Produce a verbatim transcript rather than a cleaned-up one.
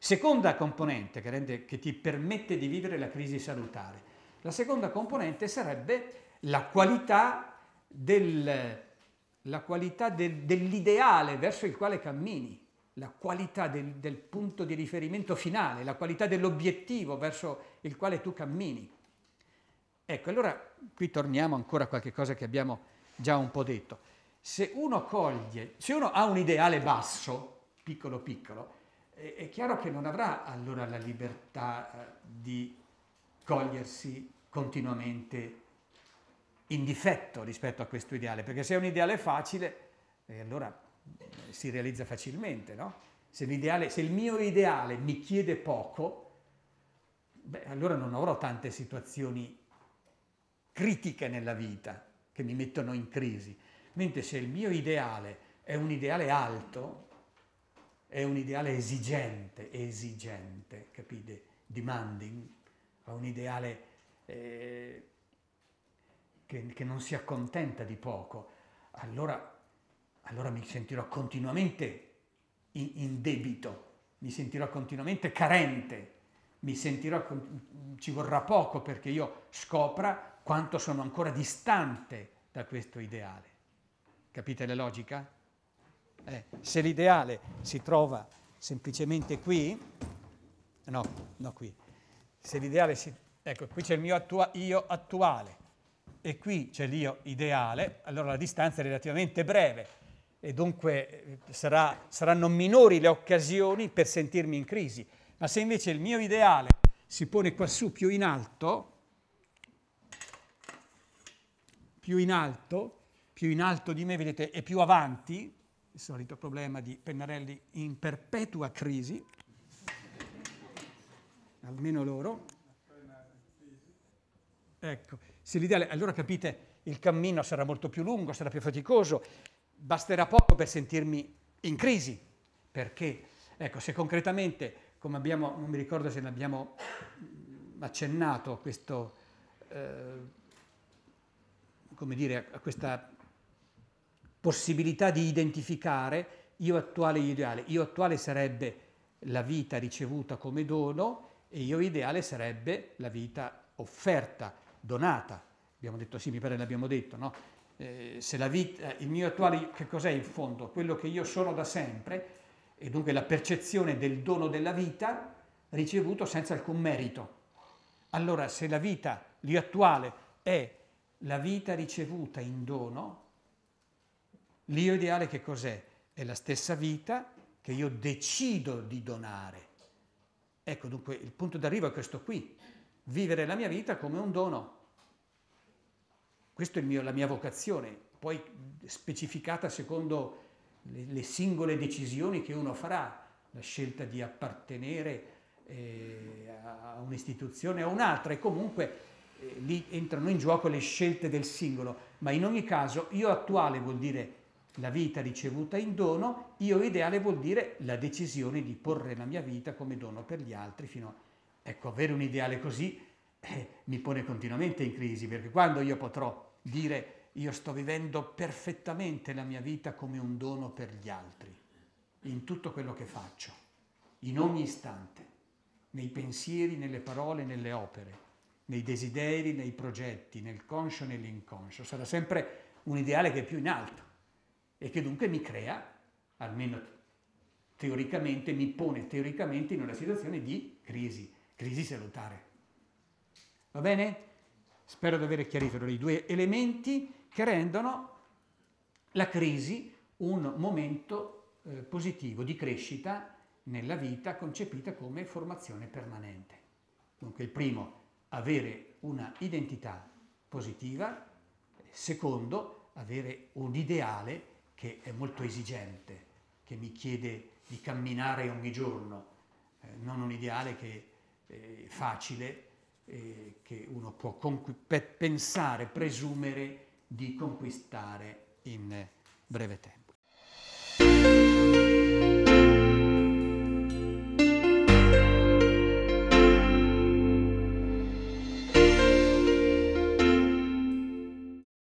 Seconda componente che, rende, che ti permette di vivere la crisi salutare. La seconda componente sarebbe la qualità, del, la qualità del, dell'ideale verso il quale cammini, la qualità del, del punto di riferimento finale, la qualità dell'obiettivo verso il quale tu cammini. Ecco, allora qui torniamo ancora a qualche cosa che abbiamo già un po' detto. Se uno coglie, se uno ha un ideale basso, piccolo piccolo, è, è chiaro che non avrà allora la libertà eh, di cogliersi continuamente in difetto rispetto a questo ideale, perché se è un ideale facile, eh, allora eh, si realizza facilmente, no? Se, l'ideale, se il mio ideale mi chiede poco, beh, allora non avrò tante situazioni critiche nella vita che mi mettono in crisi, mentre se il mio ideale è un ideale alto, è un ideale esigente, esigente, capite? Demanding, è un ideale eh, che, che non si accontenta di poco, allora, allora mi sentirò continuamente in, in debito, mi sentirò continuamente carente, mi sentirò, ci vorrà poco perché io scopra quanto sono ancora distante da questo ideale. Capite la logica? Eh, se l'ideale si trova semplicemente qui, no, no qui, se l'ideale si, ecco, qui c'è il mio attua, io attuale e qui c'è l'io ideale, allora la distanza è relativamente breve e dunque sarà, saranno minori le occasioni per sentirmi in crisi. Ma se invece il mio ideale si pone quassù più in alto, più in alto, più in alto di me, vedete, e più avanti, il solito problema di pennarelli in perpetua crisi, almeno loro. Ecco, se l'ideale, allora capite, il cammino sarà molto più lungo, sarà più faticoso, basterà poco per sentirmi in crisi, perché, ecco, se concretamente, come abbiamo, non mi ricordo se ne abbiamo accennato a questo, eh, come dire, a questa possibilità di identificare io attuale e io ideale. Io attuale sarebbe la vita ricevuta come dono e io ideale sarebbe la vita offerta, donata. Abbiamo detto, sì, mi pare l'abbiamo detto, no? Eh, se la vita, il mio attuale che cos'è in fondo? Quello che io sono da sempre e dunque la percezione del dono della vita ricevuto senza alcun merito. Allora, se la vita, l'io attuale è la vita ricevuta in dono, l'io ideale che cos'è? È la stessa vita che io decido di donare. Ecco, dunque, il punto d'arrivo è questo qui, vivere la mia vita come un dono. Questa è il mio, la mia vocazione, poi specificata secondo le, le singole decisioni che uno farà, la scelta di appartenere eh, a un'istituzione o a un'altra, e comunque eh, lì entrano in gioco le scelte del singolo, ma in ogni caso io attuale vuol dire la vita ricevuta in dono, io ideale vuol dire la decisione di porre la mia vita come dono per gli altri fino a... Ecco, avere un ideale così eh, mi pone continuamente in crisi, perché quando io potrò dire io sto vivendo perfettamente la mia vita come un dono per gli altri, in tutto quello che faccio, in ogni istante, nei pensieri, nelle parole, nelle opere, nei desideri, nei progetti, nel conscio e nell'inconscio, sarà sempre un ideale che è più in alto e che dunque mi crea, almeno teoricamente, mi pone teoricamente in una situazione di crisi, crisi salutare. Va bene? Spero di aver chiarito i due elementi che rendono la crisi un momento eh, positivo di crescita nella vita concepita come formazione permanente. Dunque il primo, avere una identità positiva, secondo, avere un ideale che è molto esigente, che mi chiede di camminare ogni giorno, eh, non un ideale che è facile, eh, che uno può conqu- pe- pensare, presumere di conquistare in breve tempo.